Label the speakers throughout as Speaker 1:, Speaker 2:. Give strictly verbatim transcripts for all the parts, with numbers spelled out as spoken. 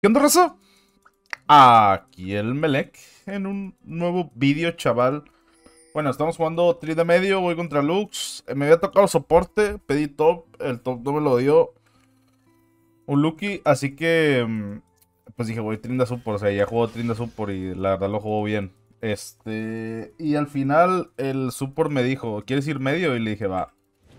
Speaker 1: ¿Qué onda, raza? Aquí el Melec en un nuevo vídeo, chaval. Bueno, estamos jugando tri de medio, voy contra Lux. Eh, Me había tocado soporte, pedí top, el top no me lo dio un Lucky, así que mm, pues dije, voy Trinda Support, o sea, ya juego Trinda Support y la verdad lo juego bien. Este, y al final el Support me dijo, ¿quieres ir medio? Y le dije, va.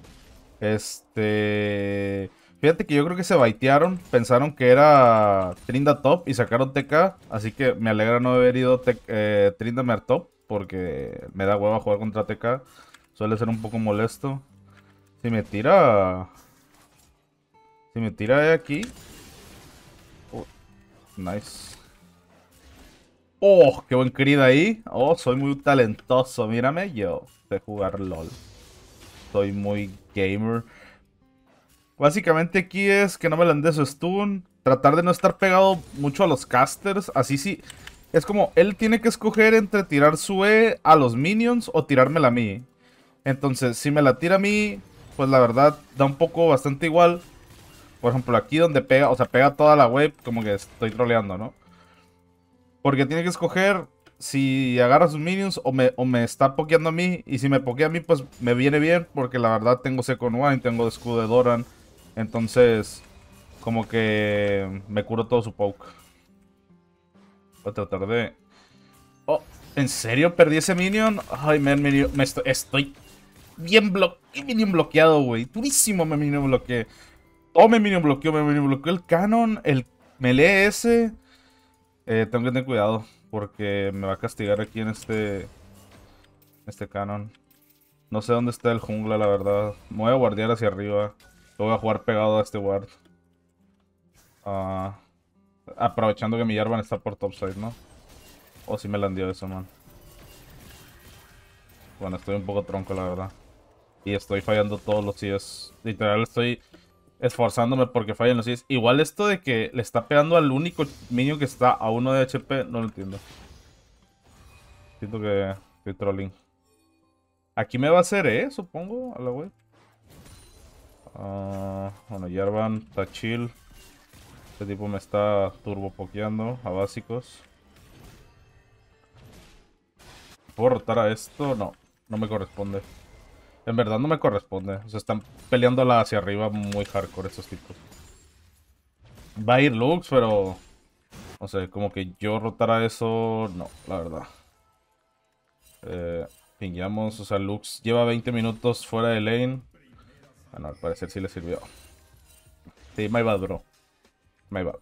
Speaker 1: Este... Fíjate que yo creo que se baitearon, pensaron que era Trinda top y sacaron T K, así que me alegra no haber ido te- eh, Tryndamere top, porque me da hueva jugar contra T K, suele ser un poco molesto. Si me tira... Si me tira de aquí... Oh, nice. Oh, qué buen querido ahí. Oh, soy muy talentoso, mírame, yo sé jugar LOL. Soy muy gamer. Básicamente aquí es que no me le ande su stun. Tratar de no estar pegado mucho a los casters. Así sí. Es como, él tiene que escoger entre tirar su E a los minions o tirármela a mí. Entonces, si me la tira a mí, pues la verdad da un poco bastante igual. Por ejemplo, aquí donde pega, o sea, pega toda la wave, como que estoy troleando, ¿no? Porque tiene que escoger si agarra sus minions o me, o me está pokeando a mí. Y si me pokea a mí, pues me viene bien. Porque la verdad tengo Second Wine, tengo escudo de Doran. Entonces, como que me curo todo su poke. Voy a tratar de... Oh, ¿en serio perdí ese minion? Ay, man, me, me estoy, estoy bien, blo minion bloqueado, güey. Durísimo me minion bloqueé. Oh, me minion bloqueó, me minion bloqueó el canon, el melee ese. Eh, tengo que tener cuidado, porque me va a castigar aquí en este, este canon. No sé dónde está el jungla, la verdad. Me voy a guardiar hacia arriba. Lo voy a jugar pegado a este ward. Ah... Aprovechando que mi Jarvan está por topside, ¿no? O si me la dio eso, man. Bueno, estoy un poco tronco, la verdad. Y estoy fallando todos los C S. Literal, estoy esforzándome porque fallen los C S. Igual esto de que le está pegando al único minion que está a uno de H P, no lo entiendo. Siento que estoy trolling. Aquí me va a hacer, ¿eh? Supongo, a la web. Uh, bueno, Jarvan está chill. Este tipo me está turbo pokeando a básicos. ¿Puedo rotar a esto? No, no me corresponde. En verdad no me corresponde. O sea, están peleándola hacia arriba muy hardcore estos tipos. Va a ir Lux, pero... No sé, como que yo rotara eso... No, la verdad. Eh, pingueamos. O sea, Lux lleva veinte minutos fuera de lane. Bueno, al parecer sí le sirvió. Sí, my bad, bro. My bad.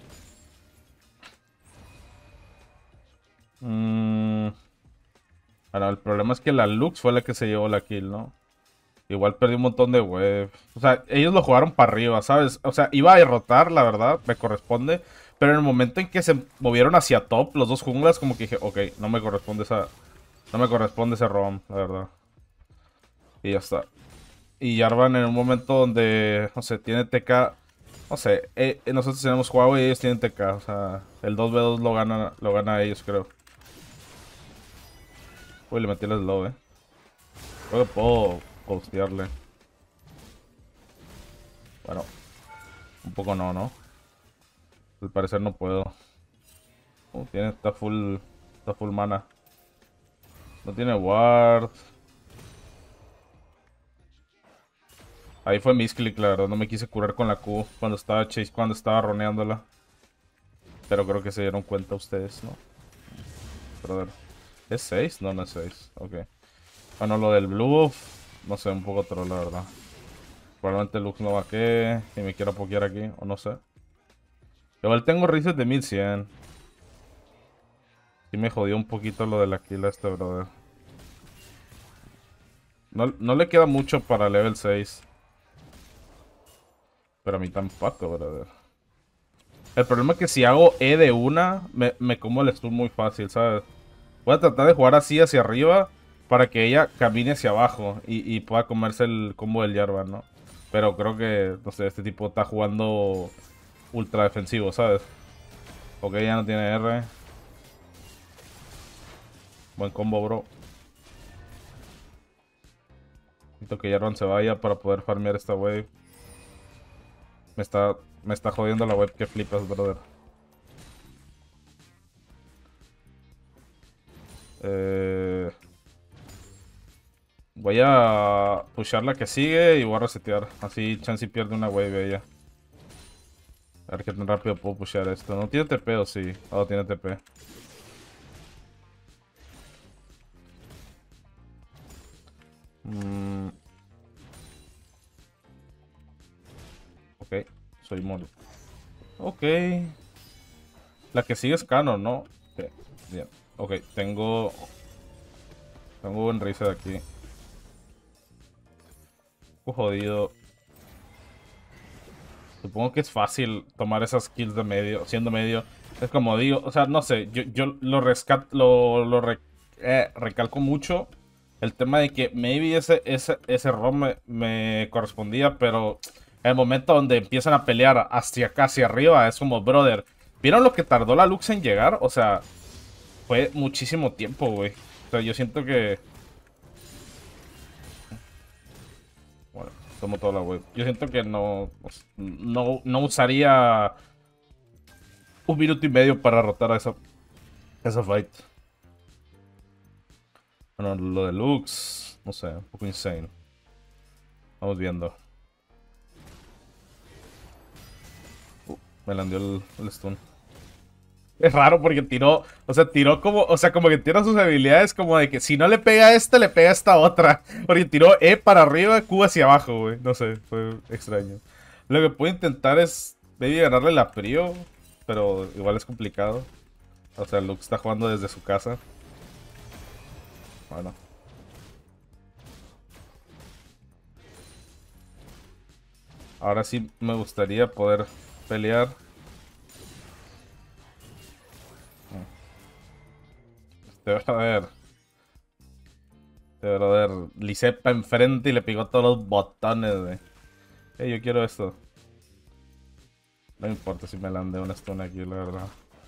Speaker 1: Mm, bueno, el problema es que la Lux fue la que se llevó la kill, ¿no? Igual perdí un montón de web. O sea, ellos lo jugaron para arriba, ¿sabes? O sea, iba a derrotar, la verdad, me corresponde. Pero en el momento en que se movieron hacia top, los dos junglas, como que dije, ok, no me corresponde esa. No me corresponde ese roam, la verdad. Y ya está. Y Jarvan en un momento donde, no sé, tiene T K. No sé, eh, eh, nosotros tenemos Huawei y ellos tienen T K. O sea, el dos ve dos lo gana, lo gana a ellos, creo. Uy, le metí el slow, eh. Creo que puedo costearle. Bueno, un poco no, ¿no? Al parecer no puedo. Oh, tiene, está full. Está full mana. No tiene ward. Ahí fue misclick, la verdad. No me quise curar con la Q cuando estaba chase, cuando estaba roneándola. Pero creo que se dieron cuenta ustedes, ¿no? Pero a ver. ¿Es seis? No, no es seis. Ok. Bueno, lo del blue buff, no sé, un poco troll, la verdad. Probablemente Lux no vaquee y me quiera pokear aquí, o no sé. Igual tengo reset de mil cien. Sí me jodió un poquito lo de la kill a este brother. No, no le queda mucho para level seis. Pero a mí tampoco, brother. El problema es que si hago E de una, me, me como el stun muy fácil, ¿sabes? Voy a tratar de jugar así hacia arriba para que ella camine hacia abajo y, y pueda comerse el combo del Jarvan, ¿no? Pero creo que, no sé, este tipo está jugando ultra defensivo, ¿sabes? Ok, ya no tiene R. Buen combo, bro. Necesito que Jarvan se vaya para poder farmear esta wave. Me está, me está jodiendo la wave que flipas, brother. Eh, voy a pushar la que sigue y voy a resetear. Así Chansey pierde una wave ella. A ver qué tan rápido puedo pushar esto. ¿No tiene T P o sí? Oh, tiene T P. Mm. Ok, soy Mori. Ok. La que sigue es Canon, ¿no? Sí, bien. Ok, tengo... Tengo buen reset aquí. Un poco jodido. Supongo que es fácil tomar esas kills de medio, siendo medio. Es como digo, o sea, no sé, yo, yo lo rescato, lo, lo re- eh, recalco mucho. El tema de que maybe ese, ese, ese ROM me, me correspondía, pero el momento donde empiezan a pelear hacia acá, hacia arriba, es como, brother, ¿vieron lo que tardó la Lux en llegar? O sea, fue muchísimo tiempo, güey. O sea, yo siento que... Bueno, tomo toda la web. Yo siento que no, no, no usaría un minuto y medio para rotar a esa, esa fight. Bueno, lo de Lux, no sé, un poco insane. Vamos viendo. Uh, me landió el, el stun. Es raro porque tiró, o sea, tiró como, o sea, como que tira sus habilidades como de que si no le pega a esta, le pega a esta otra. Porque tiró E para arriba, Q hacia abajo, güey. No sé, fue extraño. Lo que puedo intentar es, maybe ganarle la Prio, pero igual es complicado. O sea, Lux está jugando desde su casa. Bueno. Ahora sí me gustaría poder pelear. Este brother. Este brother. Lisepa enfrente y le pegó todos los botones, güey. Hey, yo quiero esto. No me importa si me lande una stun aquí, la verdad.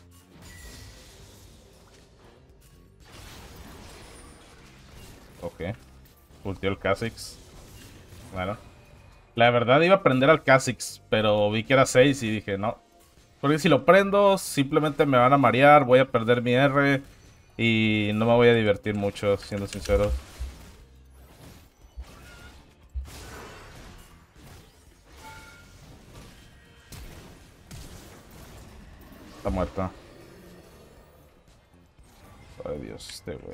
Speaker 1: Ok. Ultió el Kha'Zix. Bueno. La verdad iba a prender al Kha'Zix, pero vi que era seis y dije no. Porque si lo prendo, simplemente me van a marear, voy a perder mi R y no me voy a divertir mucho, siendo sincero. Está muerta. Ay Dios, este güey.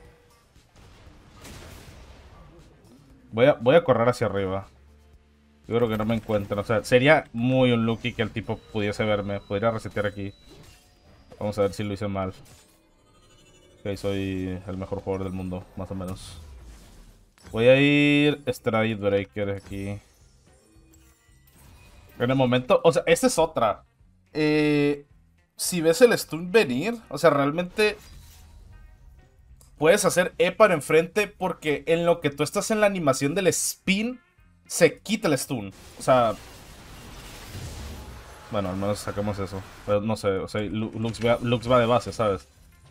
Speaker 1: Voy a, voy a correr hacia arriba. Yo creo que no me encuentran. O sea, sería muy unlucky que el tipo pudiese verme. Podría resetear aquí. Vamos a ver si lo hice mal. Ok, soy el mejor jugador del mundo, más o menos. Voy a ir Stride Breaker aquí. En el momento... O sea, esta es otra. Eh, si ves el stun venir, o sea, realmente puedes hacer E para enfrente porque en lo que tú estás en la animación del spin, se quita el stun. O sea... Bueno, al menos sacamos eso. Pero no sé, o sea, Lux va, Lux va de base, ¿sabes?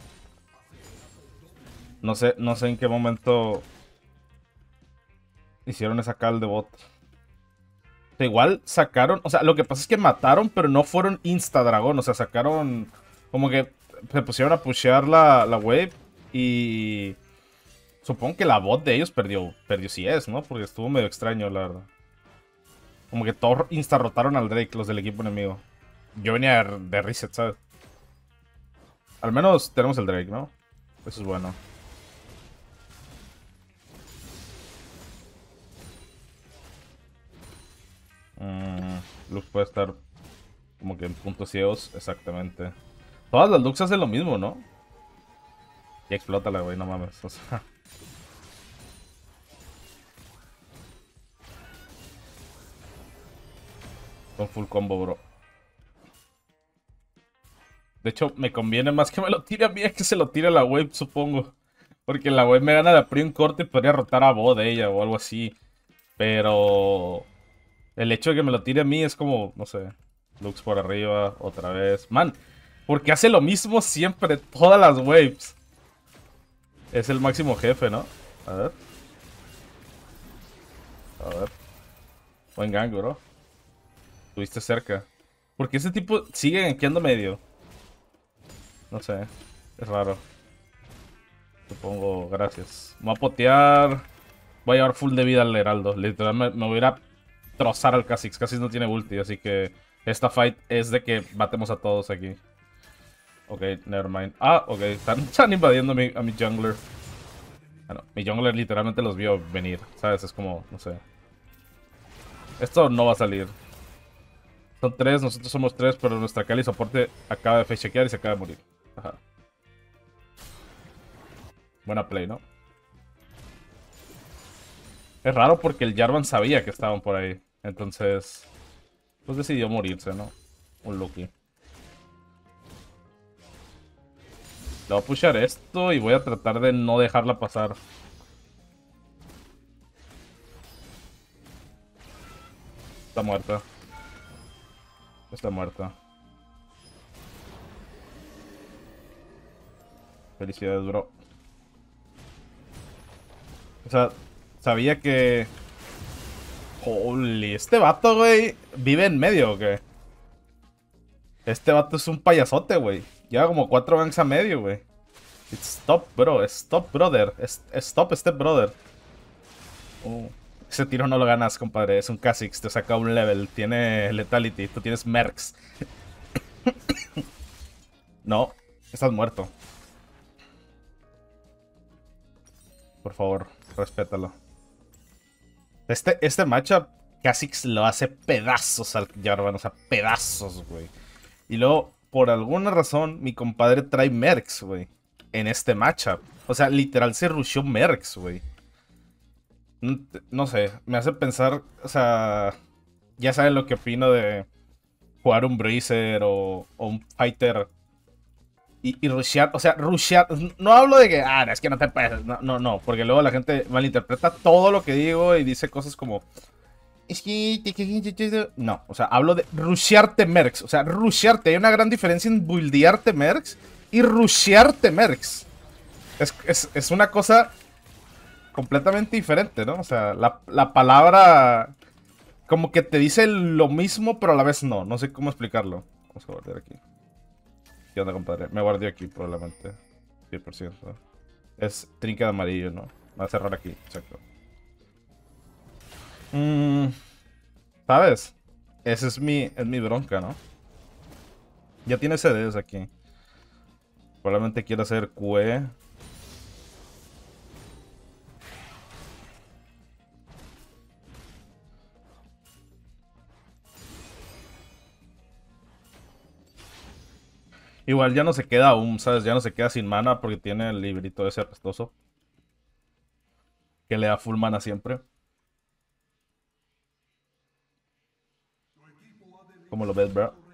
Speaker 1: No sé, no sé en qué momento hicieron esa call de bot. O sea, igual sacaron, o sea, lo que pasa es que mataron, pero no fueron insta-dragón. O sea, sacaron como que se pusieron a pushear la, la wave y supongo que la bot de ellos perdió, perdió si es, ¿no? Porque estuvo medio extraño, la verdad. Como que todos insta-rotaron al Drake, los del equipo enemigo. Yo venía de, de reset, ¿sabes? Al menos tenemos el Drake, ¿no? Eso es bueno. Mm, Lux puede estar como que en puntos ciegos, exactamente. Todas las Lux hacen lo mismo, ¿no? Y explótala, güey, no mames. O sea, con full combo, bro. De hecho, me conviene más que me lo tire a mí a que se lo tire a la wave, supongo. Porque la wave me gana la prio en corte y podría rotar a bot de ella o algo así. Pero el hecho de que me lo tire a mí es como, no sé, Lux por arriba, otra vez. Man, porque hace lo mismo siempre, todas las waves. Es el máximo jefe, ¿no? A ver. A ver. Buen gang, bro. Estuviste cerca. Porque ese tipo sigue gankeando medio. No sé. Es raro. Supongo, gracias. Me voy a potear. Voy a llevar full de vida al Heraldo. Literalmente me, me voy a ir a trozar al Kha'Zix. Kha'Zix no tiene ulti, así que esta fight es de que matemos a todos aquí. Ok, nevermind. Ah, ok, están, están invadiendo a mi, a mi jungler. Ah, no, mi jungler literalmente los vio venir, ¿sabes? Es como, no sé. Esto no va a salir. Son tres, nosotros somos tres, pero nuestra Kali soporte acaba de facechequear y se acaba de morir. Ajá. Buena play, ¿no? Es raro porque el Jarvan sabía que estaban por ahí. Entonces, pues decidió morirse, ¿no? Un Lucky. Le voy a pushar esto y voy a tratar de no dejarla pasar. Está muerta. Está muerta. Felicidades, bro. O sea, sabía que... Holy, este vato, güey, ¿vive en medio o qué? Este vato es un payasote, güey. Lleva como cuatro ganks a medio, güey. Stop, bro. Stop, brother. Es- Stop, step, brother. Uh, ese tiro no lo ganas, compadre. Es un Kha'Zix. Te saca un level. Tiene Lethality. Tú tienes Mercs. No. Estás muerto. Por favor, respétalo. Este, este matchup, Kha'Zix lo hace pedazos al Jarvan. O sea, pedazos, güey. Y luego, por alguna razón, mi compadre trae Mercs, güey. En este matchup. O sea, literal se rusheó Mercs, güey. No, no sé, me hace pensar, o sea, ya saben lo que opino de jugar un Bracer o, o un Fighter y, y rushear, o sea, rushear, no hablo de que, ah, es que no te puedes, no, no, no, porque luego la gente malinterpreta todo lo que digo y dice cosas como, es que, no, o sea, hablo de rushearte Mercs, o sea, rushearte, hay una gran diferencia en buildearte Mercs y rushearte Mercs. Es, es, es una cosa completamente diferente, ¿no? O sea, la, la palabra como que te dice lo mismo, pero a la vez no. No sé cómo explicarlo. Vamos a guardar aquí. ¿Qué onda, compadre? Me guardé aquí probablemente. cien por ciento. Es trinket amarillo, ¿no? Va a cerrar aquí, exacto. Mm, ¿sabes? Esa es mi, es mi bronca, ¿no? Ya tiene C Ds aquí. Probablemente quiera hacer Q E. Igual ya no se queda aún, ¿sabes? Ya no se queda sin mana porque tiene el librito ese apestoso. Que le da full mana siempre. ¿Cómo lo ves, bro?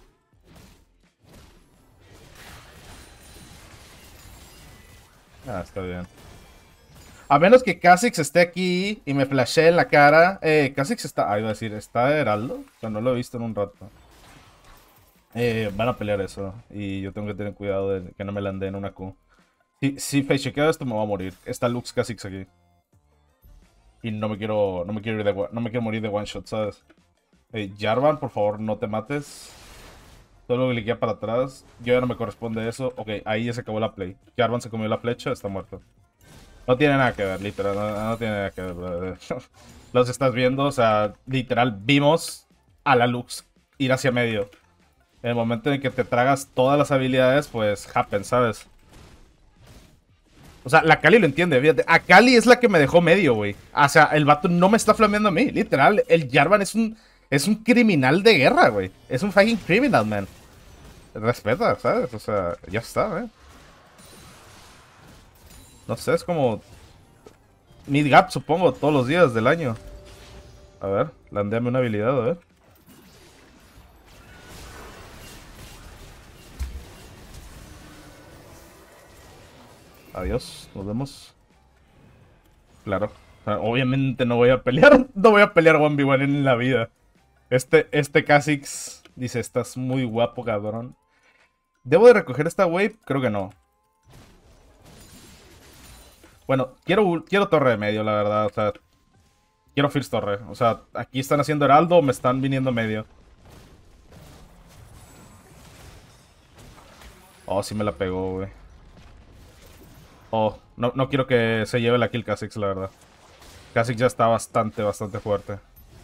Speaker 1: Ah, está bien. A menos que Kha'Zix esté aquí y me flashee en la cara. Eh, Kha'Zix está... Ah, iba a decir, ¿está Heraldo? O sea, no lo he visto en un rato. Eh, van a pelear eso. Y yo tengo que tener cuidado de que no me lande en una Q. Si, si facechequeo esto me va a morir. Está Lux Kha'Zix aquí. Y no me quiero... No me quiero ir de... No me quiero morir de one shot, ¿sabes? Eh, Jarvan, por favor, no te mates. Solo cliquea para atrás. Yo ya no me corresponde eso. Ok, ahí ya se acabó la play. Jarvan se comió la flecha, está muerto. No tiene nada que ver, literal, no, no tiene nada que ver, brother. Los estás viendo, o sea, literal, vimos a la Lux ir hacia medio. En el momento en que te tragas todas las habilidades, pues, happen, ¿sabes? O sea, la Kali lo entiende, fíjate. A Kali es la que me dejó medio, güey. O sea, el vato no me está flameando a mí, literal. El Jarvan es un, es un criminal de guerra, güey. Es un fucking criminal, man. Respeta, ¿sabes? O sea, ya está, ¿eh? No sé, es como mid gap, supongo, todos los días del año. A ver, landéame una habilidad, a ver. Adiós, nos vemos. Claro. Obviamente no voy a pelear. No voy a pelear uno ve uno en la vida. Este, este Kha'Zix dice, estás muy guapo, cabrón. ¿Debo de recoger esta wave? Creo que no. Bueno, quiero, quiero torre de medio, la verdad. O sea, quiero First Torre. O sea, aquí están haciendo heraldo, me están viniendo medio. Oh, sí me la pegó, güey. Oh, no, no quiero que se lleve la kill Kha'Zix, la verdad. Kha'Zix ya está bastante, bastante fuerte.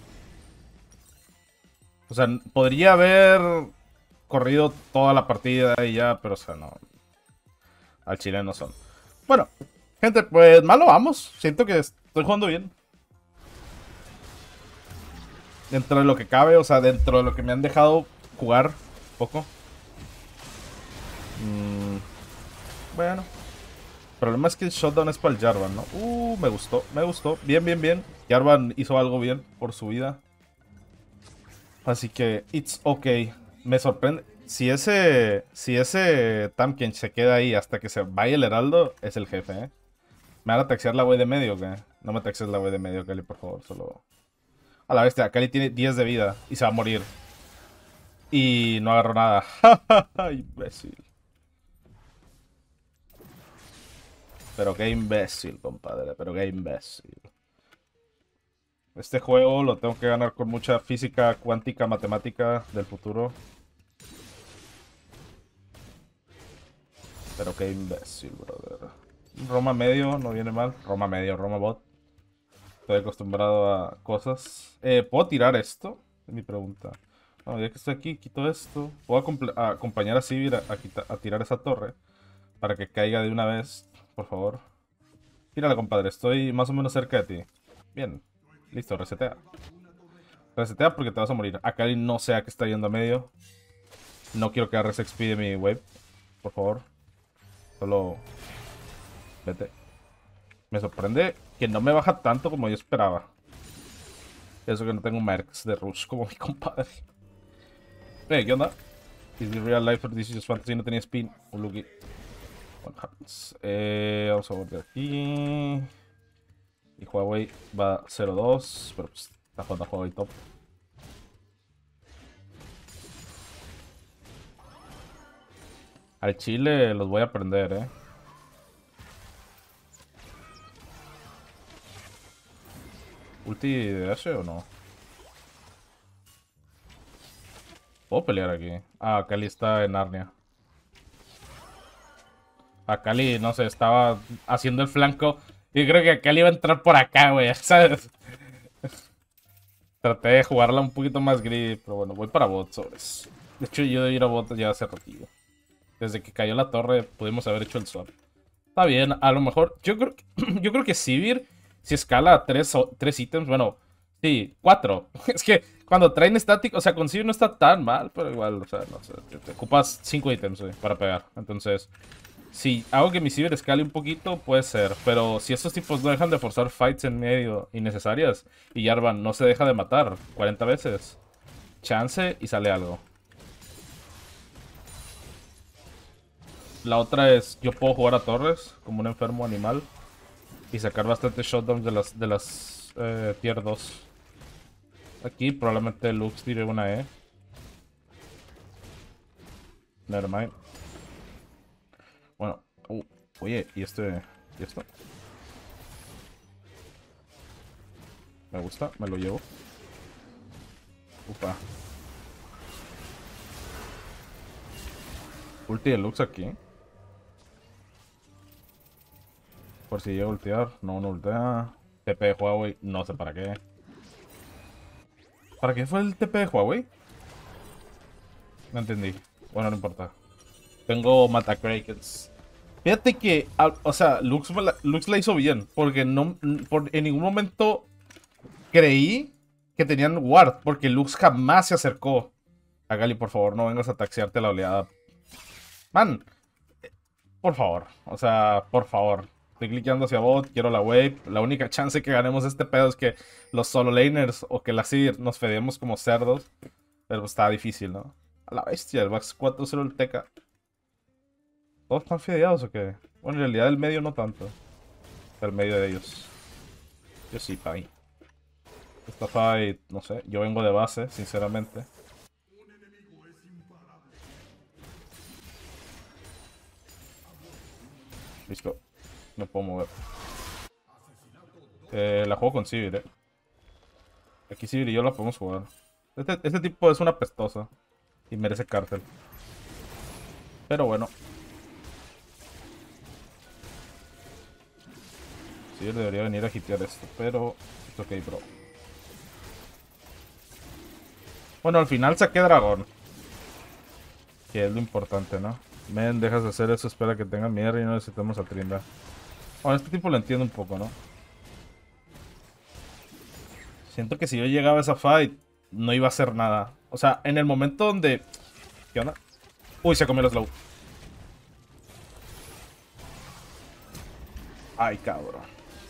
Speaker 1: O sea, podría haber corrido toda la partida y ya, pero o sea, no. Al chile no son. Bueno, gente, pues malo vamos. Siento que estoy jugando bien. Dentro de lo que cabe, o sea, dentro de lo que me han dejado jugar poco. Mm, bueno. El problema es que el shutdown es para el Jarvan, ¿no? Uh, me gustó, me gustó. Bien, bien, bien. Jarvan hizo algo bien por su vida. Así que, it's okay. Me sorprende. Si ese, si ese Tampken se queda ahí hasta que se vaya el Heraldo, es el jefe, ¿eh? ¿Me van a taxear la wey de medio o qué? No me taxes la wey de medio, Kali, por favor. Solo... A la bestia, Kali tiene diez de vida y se va a morir. Y no agarró nada. Imbécil. Pero qué imbécil, compadre. Pero qué imbécil. Este juego lo tengo que ganar con mucha física cuántica matemática del futuro. Pero qué imbécil, brother. Roma medio, no viene mal. Roma medio, Roma bot. Estoy acostumbrado a cosas. Eh, ¿puedo tirar esto? Es mi pregunta. No, ya que estoy aquí, quito esto. ¿Puedo a acompañar a Sivir a, a, a tirar esa torre? Para que caiga de una vez, por favor. Tírala, compadre. Estoy más o menos cerca de ti. Bien. Listo, resetea. Resetea porque te vas a morir. Akali no sea que está yendo a medio. No quiero que agarres X P de mi wave. Por favor. Solo... Vete. Me sorprende que no me baja tanto como yo esperaba. Eso que no tengo mercs de rush como mi compadre. Hey, ¿qué onda? Is the real life or this is just fantasy? No tenía spin. Un Lucky. What happens? Eh, vamos a volver aquí. Y Huawei va cero dos. Pero pues está jugando a Huawei top. Al Chile los voy a aprender, eh. ¿Ulti de Ashe o no? ¿Puedo pelear aquí? Ah, Kali está en Narnia. A Kali, no sé, estaba haciendo el flanco. Y creo que Kali iba a entrar por acá, güey, ¿sabes? Traté de jugarla un poquito más greedy, pero bueno, voy para bot, sobres. De hecho, yo de ir a bot ya hace ratito. Desde que cayó la torre, pudimos haber hecho el swap. Está bien, a lo mejor. Yo creo que, yo creo que Sivir, si escala tres, tres ítems, bueno, sí, cuatro. Es que cuando traen estático, o sea, con Sivir no está tan mal, pero igual, o sea, no sé, te, te ocupas cinco ítems, güey, para pegar. Entonces, si hago que mi Sivir escale un poquito, puede ser. Pero si estos tipos no dejan de forzar fights en medio innecesarias y Jarvan no se deja de matar cuarenta veces, chance y sale algo. La otra es, yo puedo jugar a torres como un enfermo animal y sacar bastante shutdowns de las, de las eh, tier dos. Aquí probablemente Lux tire una E. Nevermind. Bueno, uh, oye, ¿y este? ¿Y esto? Me gusta, me lo llevo. Upa. Ulti de Lux aquí. Por si llega a ultear. No, no ultea. T P de Huawei, no sé para qué. ¿Para qué fue el T P de Huawei? No entendí. Bueno, no importa. Tengo Matacrakens. Fíjate que, o sea, Lux la, Lux la hizo bien. Porque no, por, en ningún momento creí que tenían ward. Porque Lux jamás se acercó. A Gali, por favor, no vengas a taxiarte la oleada. Man, por favor. O sea, por favor. Estoy cliqueando hacia bot, quiero la wave. La única chance que ganemos este pedo es que los solo laners o que la Seed nos fedemos como cerdos. Pero está difícil, ¿no? A la bestia, el Vax cuatro cero el T K. ¿Todos están fedeados o qué? Bueno, en realidad el medio no tanto. El medio de ellos. Yo sí, pa' ahí. Esta fight, no sé, yo vengo de base, sinceramente. Listo. Me puedo mover. Eh, la juego con Sivir, eh. Aquí Sivir y yo la podemos jugar. Este, este tipo es una pestosa. Y merece cárcel. Pero bueno. Yo debería venir a hitear esto, pero... Es ok, bro. Bueno, al final saqué dragón. Que es lo importante, ¿no? Men, dejas de hacer eso, espera que tenga mierda y no necesitamos a Trinda. Bueno, este tipo lo entiendo un poco, ¿no? Siento que si yo llegaba a esa fight, no iba a hacer nada. O sea, en el momento donde... ¿Qué onda? Uy, se comió el slow. Ay, cabrón.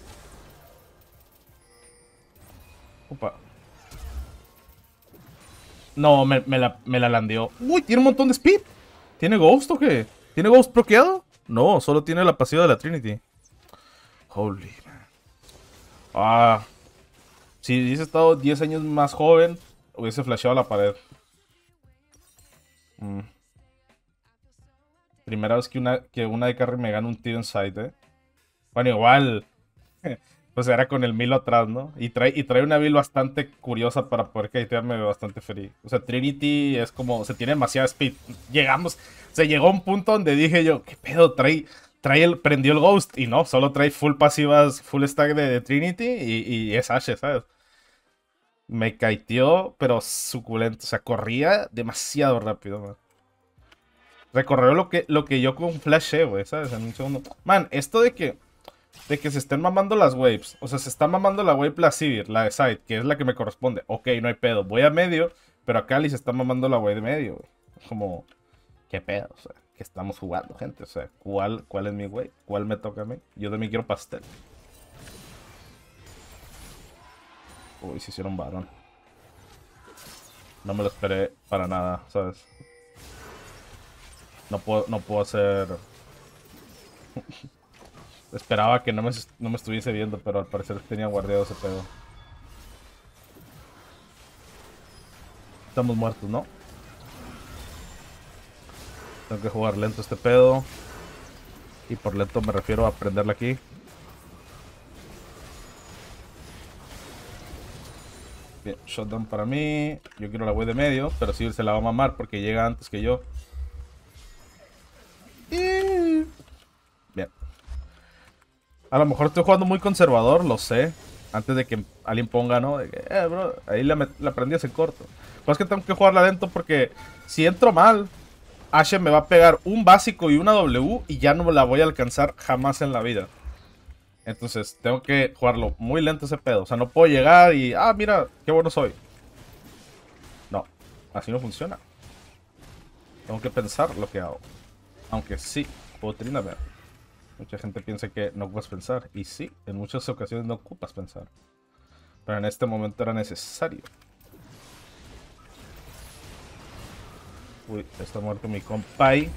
Speaker 1: Opa. No, me, me la, me la landeó. Uy, tiene un montón de speed. ¿Tiene Ghost o qué? ¿Tiene Ghost bloqueado? No, solo tiene la pasiva de la Trinity. Holy man. Ah. Si hubiese estado diez años más joven, hubiese flasheado la pared. Mm. Primera vez que una, que una de carry me gana un tiro en side, eh. Bueno, igual. Pues era con el Milo atrás, ¿no? Y trae, y trae una build bastante curiosa para poder kitearme bastante free. O sea, Trinity es como... Se tiene demasiada speed. Llegamos... Se llegó a un punto donde dije yo... ¿Qué pedo? Trae... Trae el... Prendió el Ghost. Y no, solo trae full pasivas, full stack de, de Trinity. Y, y es Ashe, ¿sabes? Me kiteó, pero suculento. O sea, corría demasiado rápido, man. Recorrió lo que, lo que yo con Flash, güey, ¿sabes? En un segundo. Man, esto de que... De que se estén mamando las waves. O sea, se está mamando la wave la Sivir, la de side, que es la que me corresponde. Ok, no hay pedo. Voy a medio, pero acá Cali se está mamando la wave de medio, güey. Como, ¿qué pedo? O sea, ¿qué estamos jugando, gente? O sea, ¿cuál, cuál es mi wave? ¿Cuál me toca a mí? Yo de mí quiero pastel. Uy, se hicieron varón. No me lo esperé para nada, ¿sabes? No puedo, no puedo hacer... Esperaba que no me, no me estuviese viendo, pero al parecer tenía guardiado ese pedo. Estamos muertos, ¿no? Tengo que jugar lento este pedo. Y por lento me refiero a aprenderla aquí. Bien, shutdown para mí. Yo quiero la wave de medio, pero sí se la va a mamar porque llega antes que yo. Y... Bien. A lo mejor estoy jugando muy conservador, lo sé. Antes de que alguien ponga, ¿no? De que, eh, bro, ahí la, la aprendí hace corto. Pues es que tengo que jugarla lento porque si entro mal, Ashe me va a pegar un básico y una W y ya no la voy a alcanzar jamás en la vida. Entonces tengo que jugarlo muy lento ese pedo. O sea, no puedo llegar y, ah, mira, qué bueno soy. No, así no funciona. Tengo que pensar lo que hago. Aunque sí, puedo Trindamer. Mucha gente piensa que no ocupas pensar. Y sí, en muchas ocasiones no ocupas pensar. Pero en este momento era necesario. Uy, está muerto mi compay.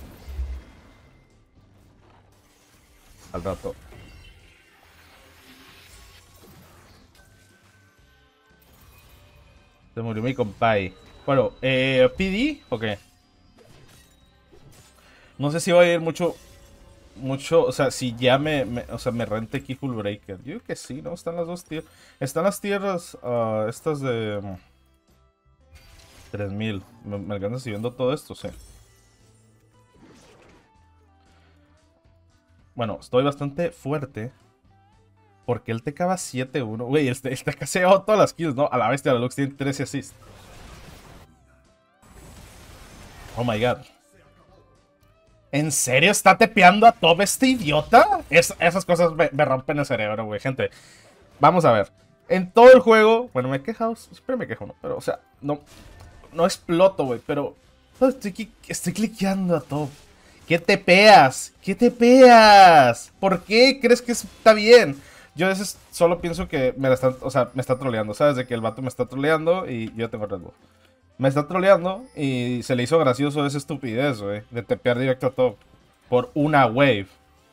Speaker 1: Al rato. Se murió mi compay. Bueno, eh, ¿P D o qué? No sé si va a ir mucho... Mucho, o sea, si ya me, me o sea, me rente aquí Full Breaker. Yo creo que sí, ¿no? Están las dos tierras. Están las tierras, uh, estas de... Um, tres mil. ¿Me, me alcanzas siguiendo todo esto? Sí. Bueno, estoy bastante fuerte. Porque el T K va siete uno. Güey, el, el T K se ha llevado todas las kills, ¿no? A la bestia, la Lux tiene trece assists. Oh my god. ¿En serio está tepeando a top este idiota? Es, esas cosas me, me rompen el cerebro, güey, gente. Vamos a ver. En todo el juego... Bueno, me he quejado. Siempre me quejo, ¿no? Pero, o sea, no... No exploto, güey, pero... Estoy, estoy cliqueando a top. ¿Qué tepeas? ¿Qué tepeas? ¿Por qué crees que está bien? Yo a veces solo pienso que me la están... O sea, me está troleando, ¿sabes? De que el vato me está troleando y yo tengo Red Bull. Me está troleando y se le hizo gracioso esa estupidez, güey. De tepear directo a top. Por una wave.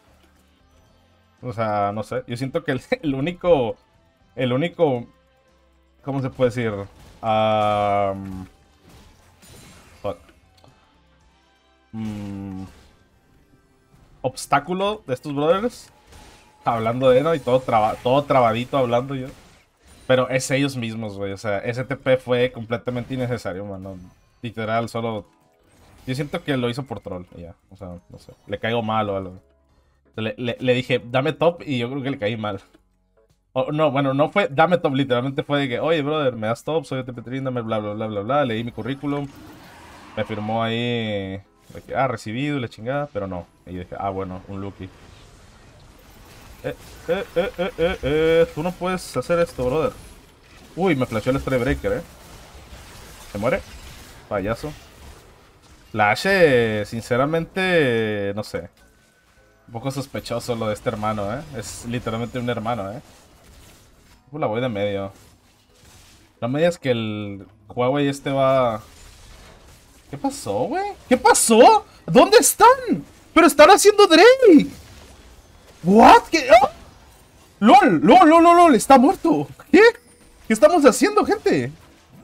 Speaker 1: O sea, no sé. Yo siento que el, el único... El único... ¿Cómo se puede decir? Um, fuck. Mm, obstáculo de estos brothers. Hablando de él y todo, traba, todo trabadito hablando yo. Pero es ellos mismos, güey. O sea, ese T P fue completamente innecesario, mano. Literal, solo... Yo siento que lo hizo por troll, ya. O sea, no sé. Le caigo mal o algo. Le, le, le dije, dame top y yo creo que le caí mal. O, no, bueno, no fue dame top, literalmente fue de que, oye, brother, me das top, soy O T P tres, dame bla, bla, bla, bla, bla. Leí mi currículum, me firmó ahí, de que, ah, recibido y la chingada, pero no. Y dije, ah, bueno, un Lucky. Eh, eh, eh, eh, eh, eh, tú no puedes hacer esto, brother. Uy, me flasheó el Breaker, eh. ¿Se muere? Payaso. La Ashe, sinceramente, no sé. Un poco sospechoso lo de este hermano, ¿eh? Es literalmente un hermano, ¿eh? Uh, la voy de medio. No me digas que el Huawei este va... ¿Qué pasó, güey? ¿Qué pasó? ¿Dónde están? Pero están haciendo Drake. ¿What? ¿Qué? ¡Ah! ¡Lol! ¡Lol, lol, lol, lol! ¡Está muerto! ¿Qué? ¿Qué estamos haciendo, gente?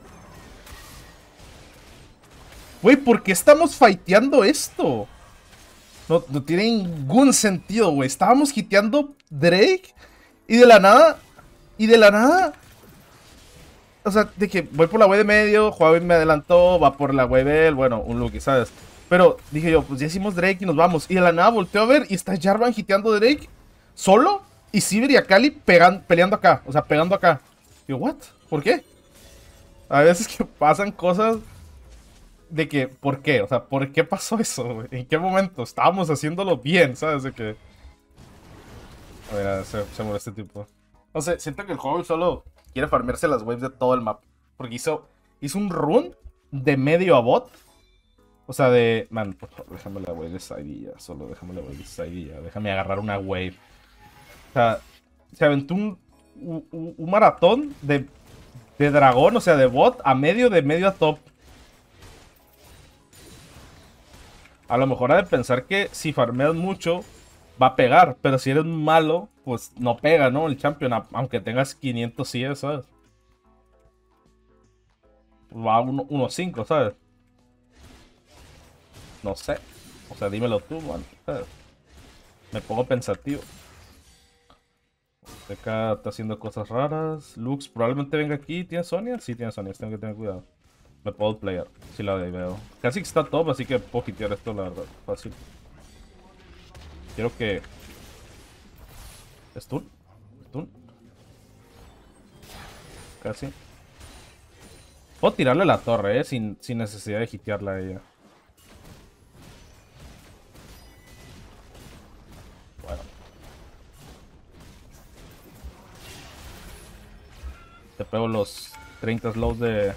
Speaker 1: Güey, ¿por qué estamos fighteando esto? No, no tiene ningún sentido, güey. Estábamos hiteando Drake y de la nada... Y de la nada... O sea, de que voy por la web de medio, Huawei me adelantó, va por la web de él, bueno, un Lucky, ¿sabes? Pero dije yo, pues ya hicimos Drake y nos vamos. Y de la nada volteo a ver y está Jarvan hiteando Drake solo y Sivir y Akali pegan, peleando acá, o sea, pegando acá. Y yo, ¿what? ¿Por qué? A veces que pasan cosas de que, ¿por qué? O sea, ¿por qué pasó eso, güey? ¿En qué momento? Estábamos haciéndolo bien, ¿sabes? De que... A ver, se, se muere este tipo. No sé, siento que el juego solo quiere farmearse las waves de todo el mapa. Porque hizo, hizo un run de medio a bot. O sea, de... Man, por favor, déjame la wave de side ya. Solo déjame la wave de side ya. Déjame agarrar una wave. O sea, se aventó un, un, un maratón de, de dragón, o sea, de bot a medio, de medio a top. A lo mejor ha de pensar que si farmeas mucho va a pegar, pero si eres malo, pues no pega, ¿no? El champion, aunque tengas quinientos C S, ¿sabes? Va a uno cinco, ¿sabes? No sé. O sea, dímelo tú, man. ¿Sabes? Me pongo pensativo. Acá está haciendo cosas raras. Lux probablemente venga aquí. ¿Tiene Sonia? Sí, tiene Sonia. Tengo que tener cuidado. Me puedo player. Si la veo. Casi que está top, así que puedo hitear esto, la verdad. Fácil. Quiero que... ¿Stun? ¿Stun? Casi. Puedo tirarle la torre, eh, sin, sin necesidad de hitearla a ella. Bueno. Te pego los treinta slows de...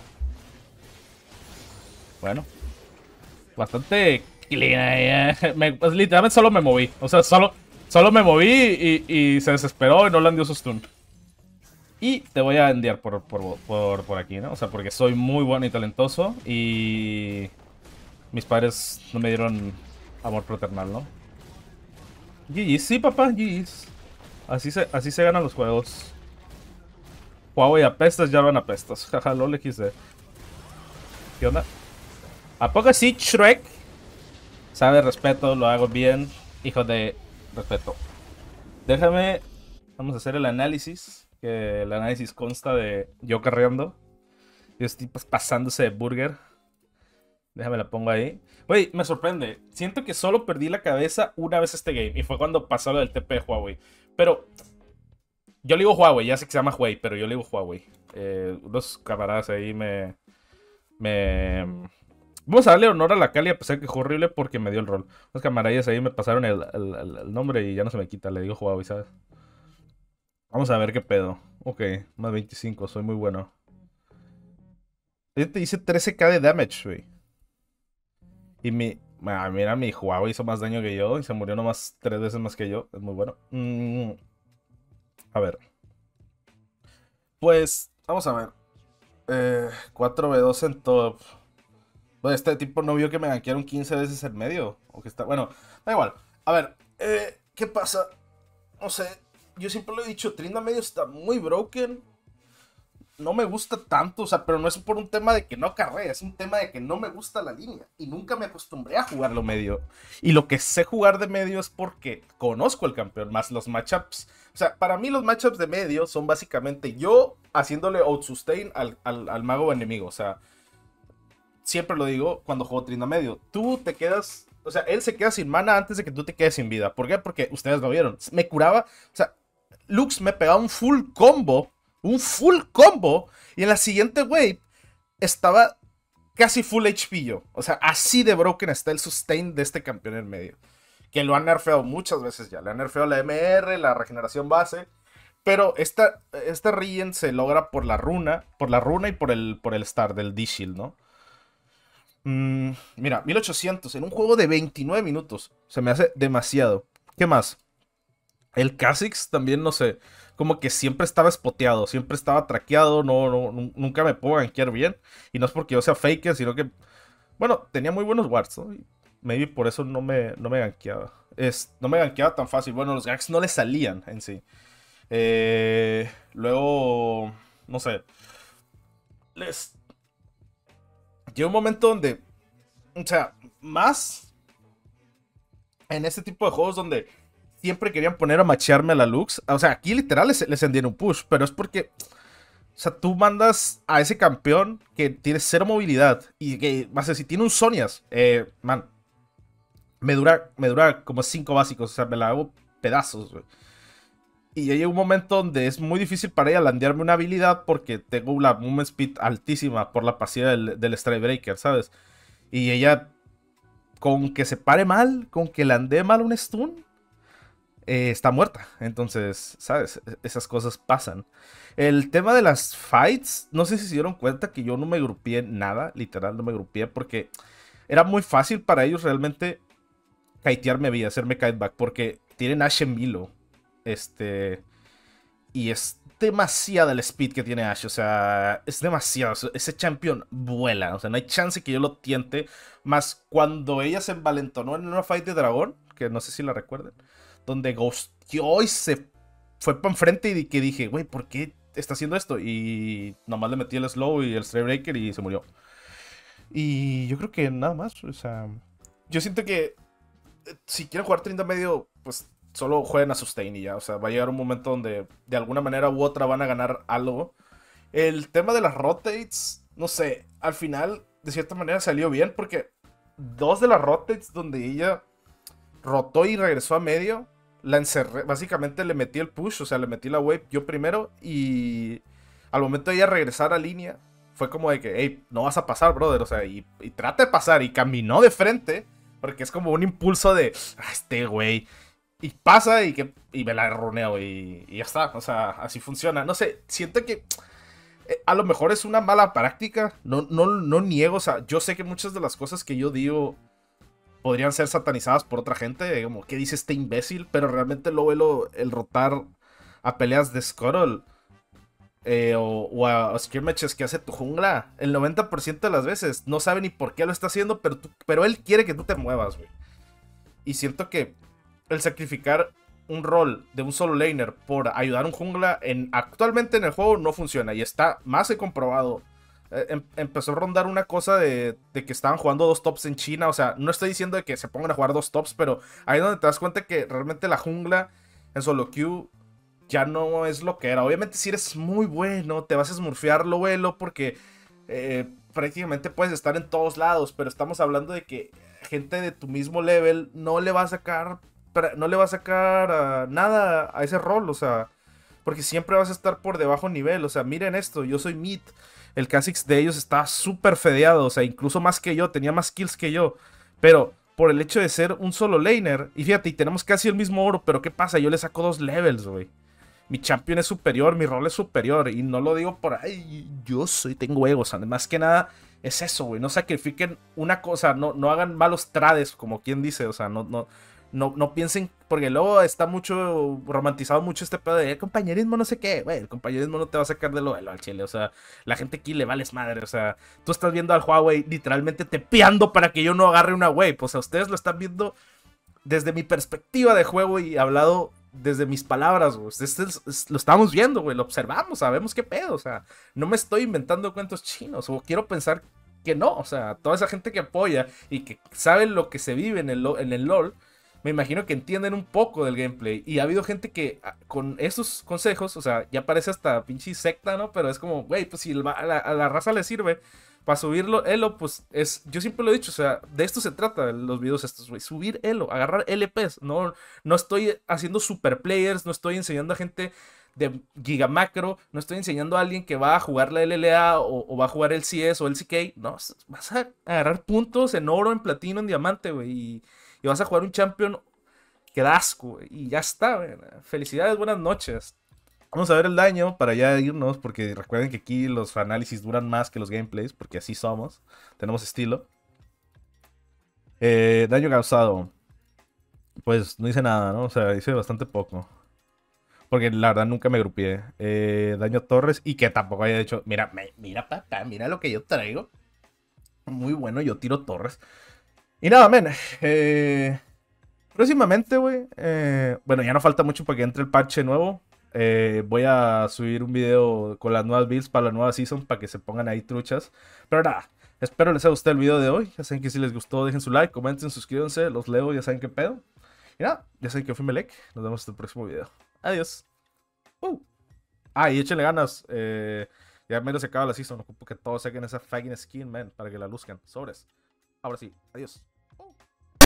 Speaker 1: Bueno. Bastante clean, eh. me, pues, literalmente solo me moví. O sea, solo, solo me moví y, y se desesperó y no le dio su stun. Y te voy a enviar por, por, por, por aquí, ¿no? O sea, porque soy muy bueno y talentoso. Y mis padres no me dieron amor fraternal, ¿no? G G's, sí, papá, G G's. Así se, así se ganan los juegos. Huawei apestas, ya van apestas. Jaja, lol X D. ¿Qué onda? ¿A poco sí, Shrek? Sabe respeto, lo hago bien. Hijo de respeto. Déjame. Vamos a hacer el análisis. Que el análisis consta de yo carreando. Y los tipos pasándose de burger. Déjame la pongo ahí. Güey, me sorprende. Siento que solo perdí la cabeza una vez este game. Y fue cuando pasó lo del T P de Huawei. Pero yo le digo Huawei. Ya sé que se llama Huawei, pero yo le digo Huawei. Eh, unos camaradas ahí me... Me... Vamos a darle honor a la Cali a pesar que fue horrible porque me dio el rol. Unos camaradas ahí me pasaron el, el, el, el nombre y ya no se me quita. Le digo Huawei, ¿sabes? Vamos a ver qué pedo. Ok, más veinticinco, soy muy bueno. Yo te hice trece k de damage, güey. Y mi... Ah, mira, mi Huawei hizo más daño que yo y se murió nomás tres veces más que yo. Es muy bueno. Mm, a ver. Pues, vamos a ver. Eh, cuatro v dos en top. Bueno, este tipo no vio que me gankearon quince veces en medio. O que está... Bueno, da igual. A ver, eh, ¿qué pasa? No sé. Yo siempre lo he dicho, Trinda medio está muy broken. No me gusta tanto, o sea, pero no es por un tema de que no carrea, es un tema de que no me gusta la línea. Y nunca me acostumbré a jugarlo medio. Y lo que sé jugar de medio es porque conozco el campeón, más los matchups. O sea, para mí los matchups de medio son básicamente yo haciéndole out-sustain al, al, al mago enemigo. O sea, siempre lo digo cuando juego Trinda medio. Tú te quedas, o sea, él se queda sin mana antes de que tú te quedes sin vida. ¿Por qué? Porque ustedes lo vieron. Me curaba, o sea, Lux me pegaba un full combo, un full combo, y en la siguiente wave estaba casi full H P yo. O sea, así de broken está el sustain de este campeón en medio. Que lo han nerfeado muchas veces ya. Le han nerfeado la M R, la regeneración base. Pero esta, esta regen se logra por la runa. Por la runa y por el, por el star del D-Shield, ¿no? Mm, mira, mil ochocientos en un juego de veintinueve minutos. Se me hace demasiado. ¿Qué más? El Kha'Zix también, no sé. Como que siempre estaba spoteado, siempre estaba traqueado. No, no, nunca me puedo gankear bien. Y no es porque yo sea faker, sino que, bueno, tenía muy buenos wards, ¿no? Y maybe por eso no me, no me gankeaba. Es, no me gankeaba tan fácil. Bueno, los ganks no le salían en sí. Eh, luego, no sé. Les... Llega un momento donde, o sea, más en este tipo de juegos donde siempre querían poner a machearme a la Lux. O sea, aquí literal les, les envían un push, pero es porque, o sea, tú mandas a ese campeón que tiene cero movilidad y que, más si tiene un Zhonya's, eh, man, me dura, me dura como cinco básicos, o sea, me la hago pedazos, güey. Y ya llega un momento donde es muy difícil para ella landearme una habilidad porque tengo la movement speed altísima por la pasiva del, del Strikebreaker, ¿sabes? Y ella, con que se pare mal, con que landee mal un stun, eh, está muerta. Entonces, ¿sabes? Esas cosas pasan. El tema de las fights, no sé si se dieron cuenta que yo no me grupié nada, literal, no me grupié porque era muy fácil para ellos realmente kitearme vida, hacerme kiteback, porque tienen Ashe en Milo. Este. Y es demasiada el speed que tiene Ashe. O sea, es demasiado. Ese champion vuela. O sea, no hay chance que yo lo tiente. Más cuando ella se envalentonó en una fight de dragón, que no sé si la recuerden, donde ghosteó y se fue para enfrente y que dije, güey, ¿por qué está haciendo esto? Y nomás le metí el slow y el Strikebreaker y se murió. Y yo creo que nada más. O sea, yo siento que si quieren jugar treinta medio, pues solo jueguen a sustain y ya. O sea, va a llegar un momento donde de alguna manera u otra van a ganar algo. El tema de las rotates, no sé, al final de cierta manera salió bien porque dos de las rotates donde ella rotó y regresó a medio, la encerré, básicamente le metí el push, o sea, le metí la wave yo primero y al momento de ella regresar a línea, fue como de que, hey, no vas a pasar, brother, o sea, y, y trata de pasar y caminó de frente, porque es como un impulso de, ah, este güey. Y pasa y, que, y me la roneo y, y ya está. O sea, así funciona. No sé, siento que eh, a lo mejor es una mala práctica. No, no, no niego. O sea, yo sé que muchas de las cosas que yo digo podrían ser satanizadas por otra gente. Como, ¿qué dice este imbécil? Pero realmente luego el, el rotar a peleas de Scuttle eh, o, o a, a skirmishes que hace tu jungla, el noventa por ciento de las veces no sabe ni por qué lo está haciendo, pero, tú, pero él quiere que tú te muevas, güey. Y siento que el sacrificar un rol de un solo laner por ayudar a un jungla en, actualmente en el juego no funciona y está más que comprobado. Eh, em, empezó a rondar una cosa de, de que estaban jugando dos tops en China. O sea, no estoy diciendo de que se pongan a jugar dos tops, pero ahí es donde te das cuenta que realmente la jungla en solo queue ya no es lo que era. Obviamente si eres muy bueno, te vas a smurfear lo vuelo porque eh, prácticamente puedes estar en todos lados, pero estamos hablando de que gente de tu mismo level no le va a sacar no le va a sacar uh, nada a ese rol, o sea, porque siempre vas a estar por debajo nivel. O sea, miren esto, yo soy mid, el Kha'Zix de ellos está súper fedeado, o sea, incluso más que yo, tenía más kills que yo, pero por el hecho de ser un solo laner, y fíjate, y tenemos casi el mismo oro, pero ¿qué pasa? Yo le saco dos levels, güey. Mi champion es superior, mi rol es superior, y no lo digo por ahí, yo soy, tengo egos, más que nada es eso, güey, no sacrifiquen una cosa, no, no hagan malos trades, como quien dice, o sea, no, no, no, no piensen, porque luego está mucho, romantizado mucho este pedo de el compañerismo no sé qué, güey, el compañerismo no te va a sacar de lo al chile, o sea, la gente aquí le vales madre, o sea, tú estás viendo al Huawei literalmente tepeando para que yo no agarre una wave, o sea, ustedes lo están viendo desde mi perspectiva de juego y hablado desde mis palabras, güey. Este es, es, lo estamos viendo, güey, lo observamos, sabemos qué pedo, o sea, no me estoy inventando cuentos chinos, o quiero pensar que no, o sea, toda esa gente que apoya y que sabe lo que se vive en el, en el LoL, me imagino que entienden un poco del gameplay. Y ha habido gente que con esos consejos, o sea, ya parece hasta pinche secta, ¿no? Pero es como, güey, pues si a la, a la raza le sirve,
Speaker 2: Para subirlo, Elo, pues es, yo siempre lo he dicho, o sea, de esto se trata los videos estos, güey, subir Elo, agarrar L Ps, no, no estoy haciendo super players, no estoy enseñando a gente de gigamacro, no estoy enseñando a alguien que va a jugar la L L A o, o va a jugar el C S o el C K, no, vas a agarrar puntos en oro, en platino, en diamante, güey, y, y vas a jugar un champion que da asco, güey, y ya está, güey. Felicidades, buenas noches.
Speaker 1: Vamos a ver el daño para ya irnos, porque recuerden que aquí los análisis duran más que los gameplays, porque así somos, tenemos estilo. Eh, daño causado, pues no hice nada, ¿no? O sea, hice bastante poco. Porque la verdad nunca me grupié. Eh, daño a torres y que tampoco haya hecho. Mira, me- mira, papá, mira lo que yo traigo. Muy bueno, yo tiro torres. Y nada, men. Eh, próximamente, güey. Eh, bueno, ya no falta mucho para que entre el parche nuevo. Eh, voy a subir un video con las nuevas builds para la nueva season para que se pongan ahí truchas. Pero nada, espero les haya gustado el video de hoy. Ya saben que si les gustó, dejen su like, comenten, suscríbanse, los leo, ya saben qué pedo. Y nada, ya saben que yo fui Melec. Nos vemos en el próximo video. Adiós. Uh. Ah, y échenle ganas. Eh, ya menos se acaba la season. Ocupo que todos saquen esa fucking skin, man, para que la luzcan. Sobres. Ahora sí, adiós. Uh.